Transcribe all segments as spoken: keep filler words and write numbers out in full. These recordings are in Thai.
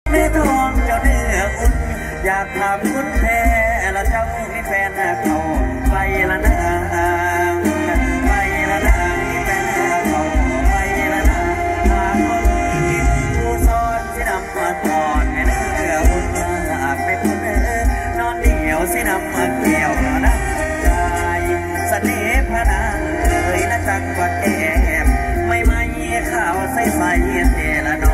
เนื้อทองเจ้าเนื้ออุ่นอยากถามคุณแท้แล้วเจ้ามีแฟนเขาไปละนะไปละนะมีแฟนเขาไปละนะหากคนผู้สอนสินำมาก่อนให้เนื้ออุ่นหากไม่คุณนอนเดียวสินำมาเกี่ยวนะใจเสน่ห์พนางเอ่ยละจังกว่าแก้มไม่ไม่ข้าวใส่ใส่เทละนอ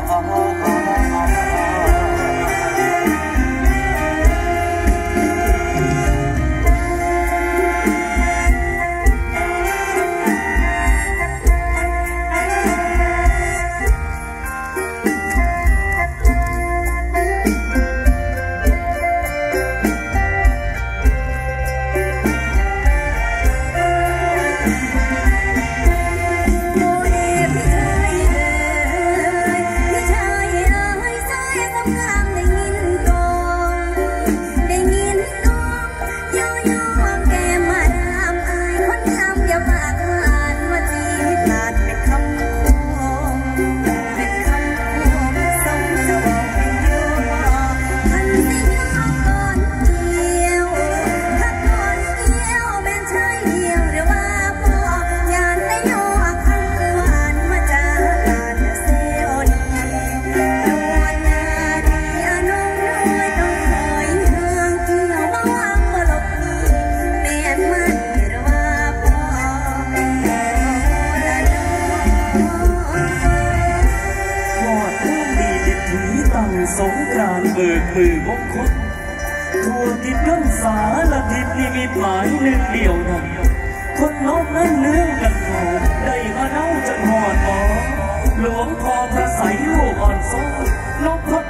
สงกรานต์เบิกมือมงคลทั่วทิศล้นสาละทิศนิมิตหมายหนึ่งเดียวนั้นคนนอกนั้นเนื้อกันเขาได้มาเน่าจนหอดหมอหลวงพ่อพระใสลูกอ่อนซ้อนนก